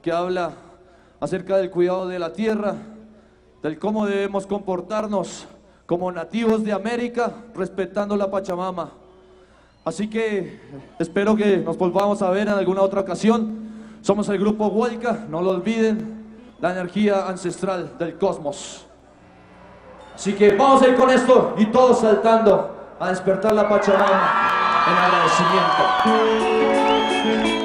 que habla acerca del cuidado de la tierra, del cómo debemos comportarnos como nativos de América, respetando la Pachamama. Así que espero que nos volvamos a ver en alguna otra ocasión. Somos el grupo Hualca, no lo olviden, la energía ancestral del cosmos. Así que vamos a ir con esto y todos saltando a despertar la Pachamama en agradecimiento.